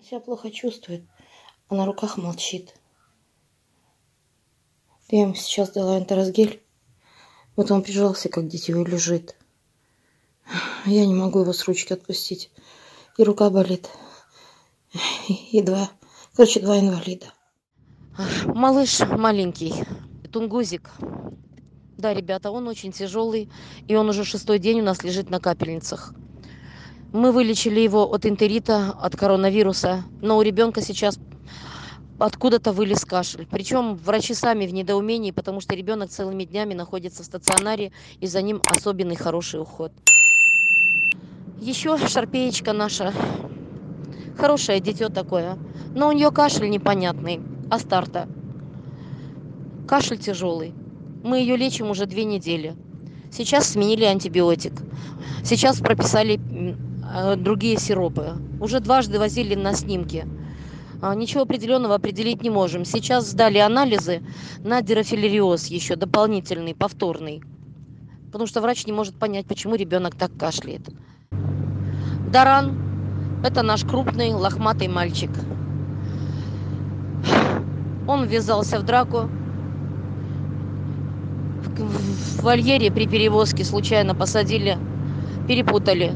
себя плохо чувствует, а на руках молчит. Я ему сейчас дала энтеросгель. Вот он прижался, как дитё, и лежит. Я не могу его с ручки отпустить. И рука болит. И два инвалида. Малыш маленький, тунгусик. Да, ребята, он очень тяжелый, и он уже 6-й день у нас лежит на капельницах. Мы вылечили его от энтерита, от коронавируса, но у ребенка сейчас откуда-то вылез кашель. Причем врачи сами в недоумении, потому что ребенок целыми днями находится в стационаре, и за ним особенный хороший уход. Еще шарпеечка наша, хорошее дитё такое, но у нее кашель непонятный, астарта. Кашель тяжелый. Мы ее лечим уже 2 недели. Сейчас сменили антибиотик. Сейчас прописали другие сиропы. Уже дважды возили на снимки. Ничего определенного определить не можем. Сейчас сдали анализы на дирофилариоз еще дополнительный, повторный. Потому что врач не может понять, почему ребенок так кашляет. Даран – это наш крупный лохматый мальчик. Он ввязался в драку. В вольере при перевозке случайно посадили, перепутали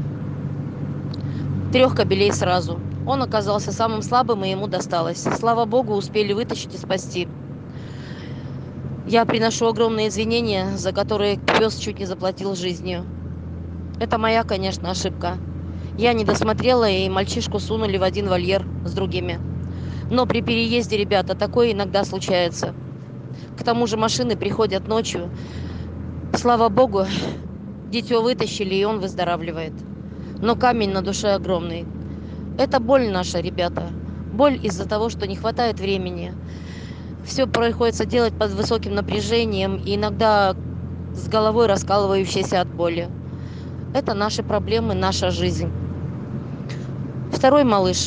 3 кобелей сразу. Он оказался самым слабым, и ему досталось. Слава богу, успели вытащить и спасти. Я приношу огромные извинения, за которые пес чуть не заплатил жизнью. Это моя, конечно, ошибка. Я не досмотрела, и мальчишку сунули в один вольер с другими. Но при переезде, ребята, такое иногда случается. К тому же машины приходят ночью. Слава богу, дитё вытащили, и он выздоравливает. Но камень на душе огромный. Это боль наша, ребята. Боль из-за того, что не хватает времени. Все приходится делать под высоким напряжением, и иногда с головой раскалывающейся от боли. Это наши проблемы, наша жизнь. 2-й малыш.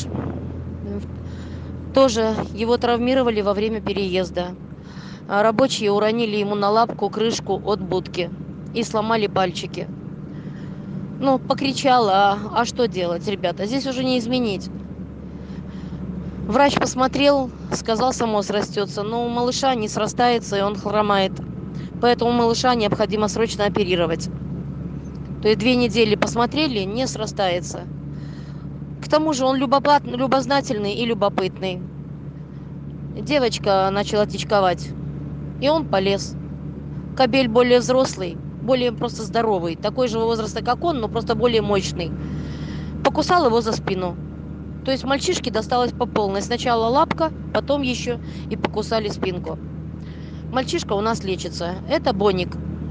Тоже его травмировали во время переезда. Рабочие уронили ему на лапку крышку от будки и сломали пальчики. Ну, покричала, а что делать, ребята? Здесь уже не изменить. Врач посмотрел, сказал, само срастется, но у малыша не срастается, и он хромает. Поэтому малыша необходимо срочно оперировать. То есть 2 недели посмотрели, не срастается. К тому же он любознательный и любопытный. Девочка начала тичковать, и он полез. Кобель более взрослый, более просто здоровый, такой же возраста, как он, но просто более мощный. Покусал его за спину. То есть мальчишке досталось по полной. Сначала лапка, потом еще и покусали спинку. Мальчишка у нас лечится. Это Боник.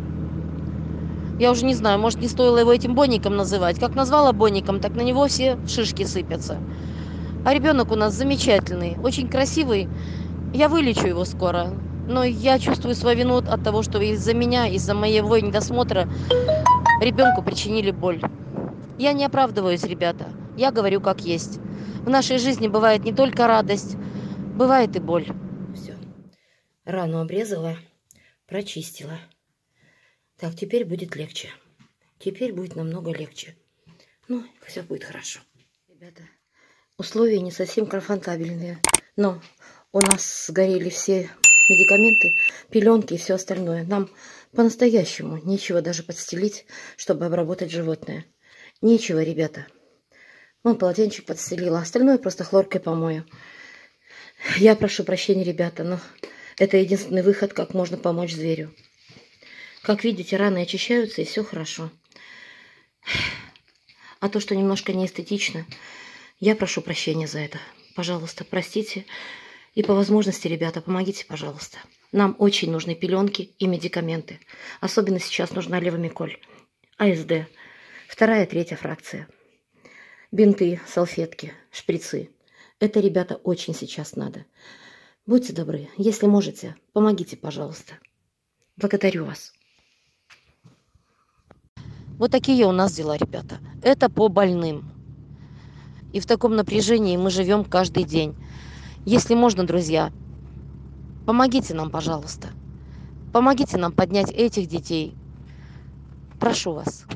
Я уже не знаю, может, не стоило его этим Боником называть. Как назвала Боником, так на него все шишки сыпятся. А ребенок у нас замечательный, очень красивый. Я вылечу его скоро. Но я чувствую свою вину от того, что из-за меня, из-за моего недосмотра ребенку причинили боль. Я не оправдываюсь, ребята. Я говорю как есть. В нашей жизни бывает не только радость, бывает и боль. Все. Рану обрезала, прочистила. Так, теперь будет легче. Теперь будет намного легче. Ну, все будет хорошо. Ребята, условия не совсем комфортабельные. Но у нас сгорели все медикаменты, пеленки и все остальное. Нам по-настоящему нечего даже подстелить, чтобы обработать животное. Нечего, ребята. Вон полотенчик подстелила, остальное просто хлоркой помою. Я прошу прощения, ребята, но это единственный выход, как можно помочь зверю. Как видите, раны очищаются, и все хорошо. А то, что немножко неэстетично, я прошу прощения за это. Пожалуйста, простите. И по возможности, ребята, помогите, пожалуйста. Нам очень нужны пеленки и медикаменты. Особенно сейчас нужна левомиколь, АСД, 2-я, 3-я фракция. Бинты, салфетки, шприцы. Это, ребята, очень сейчас надо. Будьте добры, если можете, помогите, пожалуйста. Благодарю вас. Вот такие у нас дела, ребята. Это по больным. И в таком напряжении мы живем каждый день. Если можно, друзья, помогите нам, пожалуйста. Помогите нам поднять этих детей. Прошу вас.